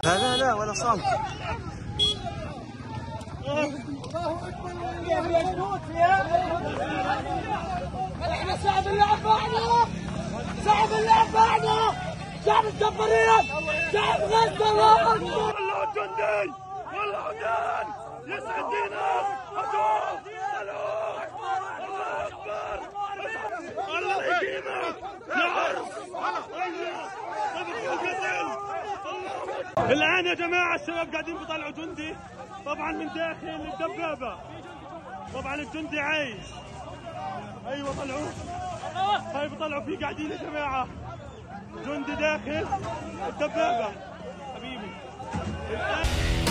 لا لا لا ولا صامت. احنا شعب اللعب بعنا، شعب اللعب بعنا، شعب الجبارين، شعب غزة. الله اكبر. والله جندي والله عدان يسعد دينك. هدوء سلوك. الله اكبر. الله يقيمك يا عرس. الان يا جماعه الشباب قاعدين بيطلعوا جندي طبعا من داخل الدبابه. طبعا الجندي عايش. ايوه طلعوه. هاي بيطلعوا فيه قاعدين يا جماعه. جندي داخل الدبابه حبيبي.